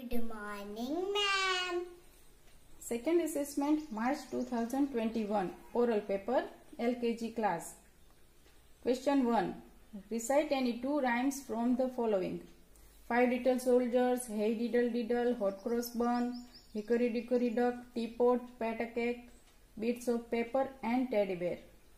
Good morning, ma'am. Second assessment, March 2021. Oral paper, LKG class. Question 1. Recite any two rhymes from the following. Five little soldiers, hey diddle diddle, hot cross bun, hickory dickory dock, teapot, pat a cake, bits of paper and teddy bear.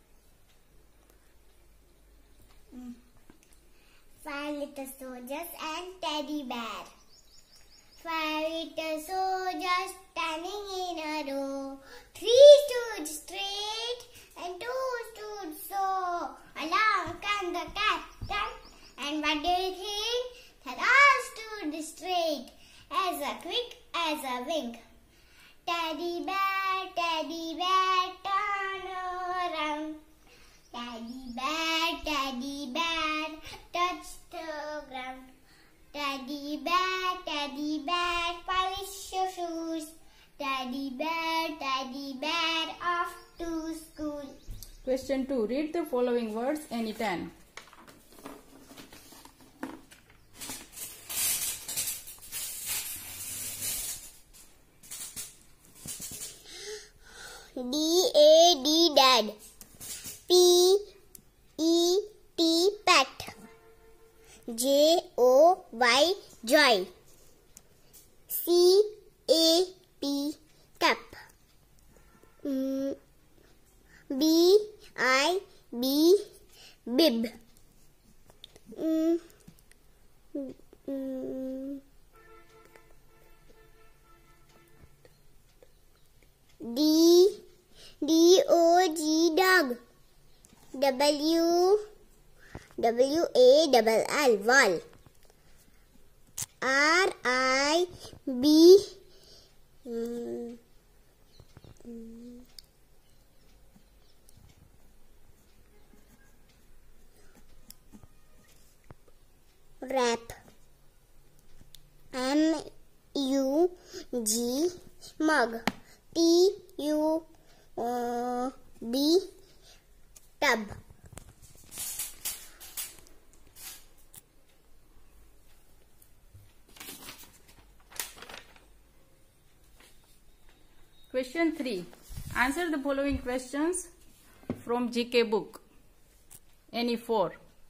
Five little soldiers and teddy bear. Five little soldiers standing in a row. Three stood straight and two stood so. Along came the captain, and what do you think? That all stood straight, as quick as a wink. Teddy bear, turn around. Teddy bear, touch the ground. Teddy bear, polish your shoes. Teddy bear, off to school. Question 2. Read the following words any 10. D-A-D, dad. P-E-T, pet. J-O-Y, joy. C-A-P, cap. B-I-B, bib. D-O-G, dog. W-A-L-L, wall. R-I-B, wrap. M-U-G, mug. T-U-B, tub. Question 3. Answer the following questions from GK book. Any 4.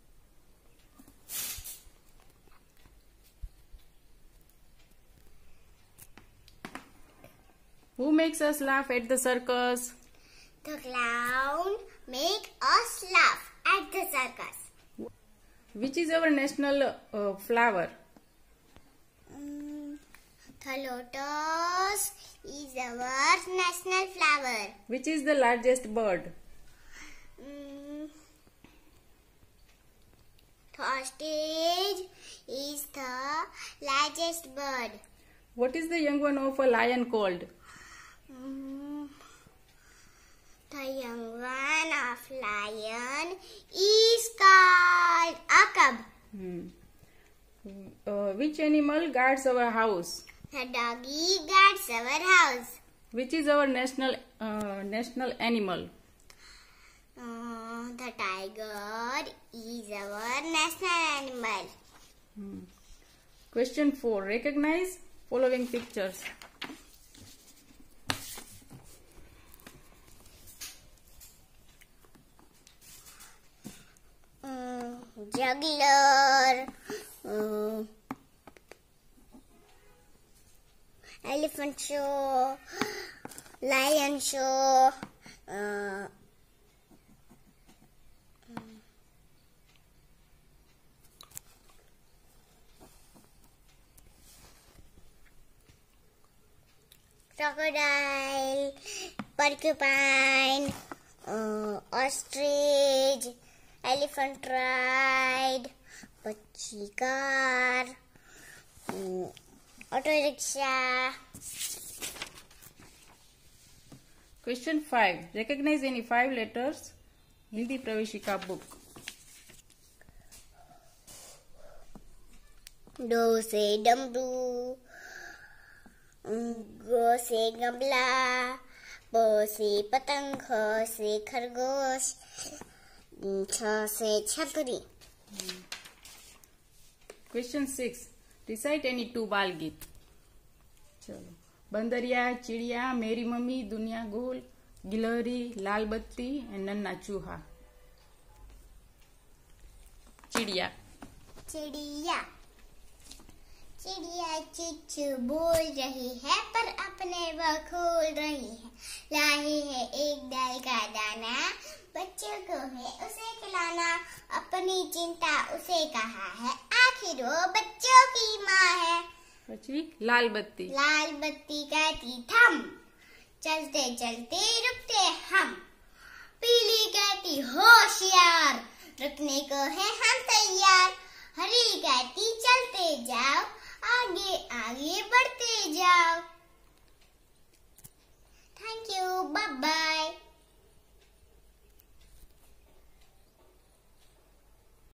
Who makes us laugh at the circus? The clown make us laugh at the circus. Which is our national flower? The lotus is our national flower. Which is the largest bird? The ostrich is the largest bird. What is the young one of a lion called? The young one of lion is called a cub. Which animal guards our house? The doggy guards our house. Which is our national animal? The tiger is our national animal. Question 4. Recognize following pictures. Juggler, elephant show, lion show, crocodile, porcupine, ostrich, elephant ride, Pachi car, auto rickshaw. Question 5. Recognize any 5 letters. Hindi Praveshika book. Do से डमरू, गो से गमला, प से पतंग, ख से खरगोश, छ से छतरी. Question 6. Recite any 2 Bal Geet. चलो, बंदरिया, चिड़िया, मेरी मम्मी, दुनिया गोल, गिलहरी, लाल बत्ती एंड नन्ना चूहा। चिड़िया। चिड़िया। चिड़िया चिच्चू बोल रही है पर अपने वह खोल रही है। लाई है एक दाल का दाना, बच्चों को है उसे खिलाना। अपनी चिंता उसे कहा है, आखिर वो बच्चों की माँ है। પછી लाल बत्ती। लाल बत्ती कहती थम, चलते चलते रुकते हम। पीली कहती होशियार, रुकने को है हम तैयार। हरी कहती चलते जाओ, आगे आगे बढ़ते जाओ।